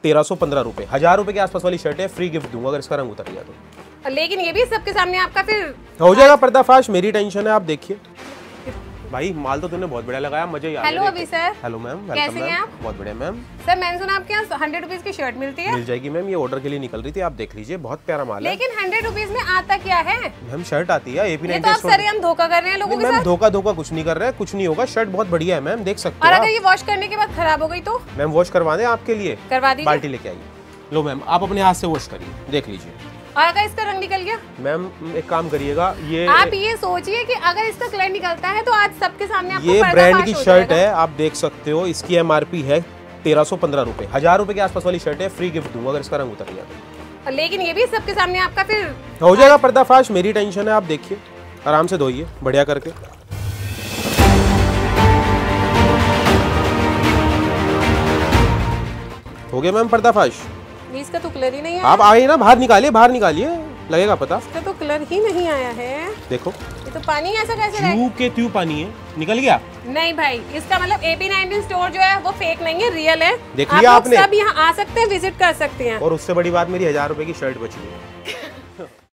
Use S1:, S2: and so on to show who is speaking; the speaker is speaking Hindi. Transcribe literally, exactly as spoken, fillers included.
S1: तेरह सौ पंद्रह रुपए, हजार रुपए के आसपास वाली शर्ट है, फ्री गिफ्ट दूंगा अगर इसका रंग उतर गया तो।
S2: लेकिन ये भी सबके सामने आपका फिर
S1: हो जाएगा पर्दाफाश, मेरी टेंशन है, आप देखिए। भाई माल तो तूने बहुत बढ़िया लगाया, मजा ही आ गया।
S2: हेलो अभी सर।
S1: हेलो मैम,
S2: कैसे हैं आप?
S1: बहुत बढ़िया मैम।
S2: सर मैंने सुना आपके यहाँ हंड्रेड रुपीज की शर्ट मिलती है।
S1: मिल जाएगी मैम, ये ऑर्डर के लिए निकल रही थी, आप देख लीजिए, बहुत प्यारा माल है।
S2: लेकिन हंड्रेड रुपीज में आता क्या है?
S1: मैम शर्ट आती है एपी
S2: ये तो आप सर हम धोखा कर रहे हैं लोगों के
S1: मैम।
S2: साथ।
S1: धोखा धोखा कुछ नहीं कर रहे हैं, कुछ नहीं होगा, शर्ट बहुत बढ़िया है मैम, देख सकते
S2: और
S1: हैं।
S2: अगर ये वॉश करने के बाद खराब हो गई तो?
S1: मैम वॉश करवा दें आपके लिए,
S2: करवा दीजिए।
S1: बाल्टी लेके आइए। लो मैम आप अपने हाथ से वॉश करिए, देख लीजिए।
S2: और अगर इसका रंग निकल गया?
S1: मैम एक काम करिएगा, ये
S2: आप ये सोचिए कि अगर इसका कलर निकलता है तो आज सबके सामने आपको
S1: ये ब्रांड की
S2: पर्दाफाश हो
S1: शर्ट
S2: जाएगा।
S1: है, आप देख सकते हो, इसकी एमआरपी है तेरह सौ पंद्रह रुपए, हजार रुपए के आसपास वाली शर्ट है, फ्री गिफ्ट दूंगा अगर इसका रंग उतर गया तो।
S2: लेकिन ये भी सबके सामने आपका फिर
S1: हो जाएगा पर्दाफाश, मेरी टेंशन है, आप देखिए, आराम से धोइए बढ़िया करके। हो गया मैम पर्दाफाश।
S2: इसका तो कलर ही नहीं है।
S1: आप आइए ना, बाहर निकालिए, बाहर निकालिए, लगेगा पता।
S2: इसका तो कलर ही नहीं आया है।
S1: देखो
S2: ये तो पानी ऐसा कैसे रहा?
S1: ट्यूब के ट्यूब पानी है, निकल गया।
S2: नहीं भाई, इसका मतलब ए पी नाइनटीन स्टोर जो है वो फेक नहीं है, रियल है।
S1: देख लिया
S2: आप लोग
S1: आपने?
S2: सब यहाँ आ सकते हैं, विजिट कर सकते हैं।
S1: और उससे बड़ी बात, मेरी हजार रुपए की शर्ट बची है।